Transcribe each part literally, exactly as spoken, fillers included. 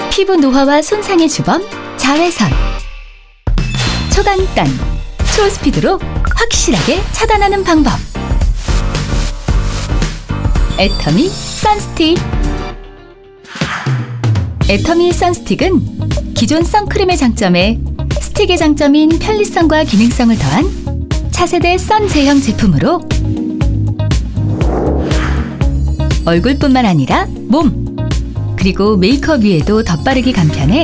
피부 노화와 손상의 주범 자외선. 초간단, 초스피드로 확실하게 차단하는 방법. 애터미 선스틱. 애터미 선스틱은 기존 선크림의 장점에 스틱의 장점인 편리성과 기능성을 더한 차세대 선 제형 제품으로 얼굴뿐만 아니라 몸, 그리고 메이크업 위에도 덧바르기 간편해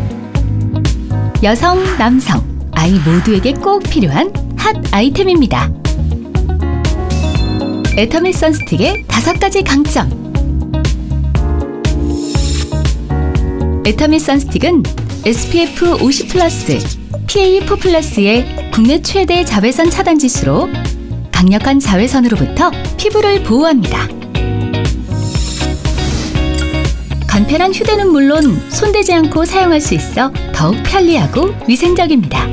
여성, 남성, 아이 모두에게 꼭 필요한 핫 아이템입니다. 애터미 선스틱의 다섯 가지 강점. 애터미 선스틱은 에스피에프 오십 플러스, 피에이 사 플러스의 국내 최대 자외선 차단 지수로 강력한 자외선으로부터 피부를 보호합니다. 간편한 휴대는 물론 손대지 않고 사용할 수 있어 더욱 편리하고 위생적입니다.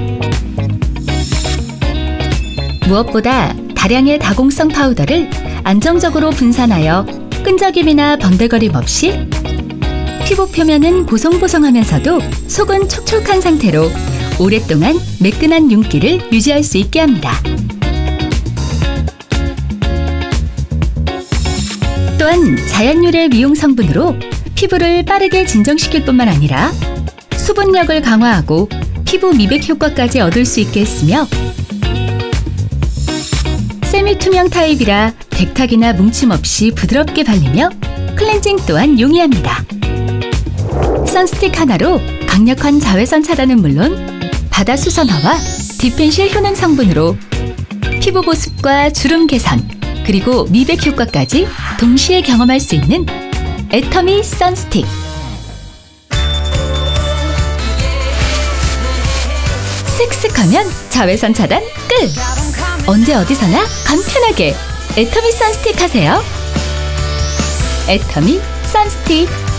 무엇보다 다량의 다공성 파우더를 안정적으로 분산하여 끈적임이나 번들거림 없이 피부 표면은 보송보송하면서도 속은 촉촉한 상태로 오랫동안 매끈한 윤기를 유지할 수 있게 합니다. 또한 자연 유래 미용 성분으로 피부를 빠르게 진정시킬 뿐만 아니라 수분력을 강화하고 피부 미백 효과까지 얻을 수 있게 했으며 세미투명 타입이라 백탁이나 뭉침 없이 부드럽게 발리며 클렌징 또한 용이합니다. 선스틱 하나로 강력한 자외선 차단은 물론 바다 수선화와 디펜실 효능 성분으로 피부 보습과 주름 개선, 그리고 미백 효과까지 동시에 경험할 수 있는 애터미 선스틱. 쓱쓱하면 자외선 차단 끝! 언제 어디서나 간편하게 애터미 선스틱 하세요. 애터미 선스틱.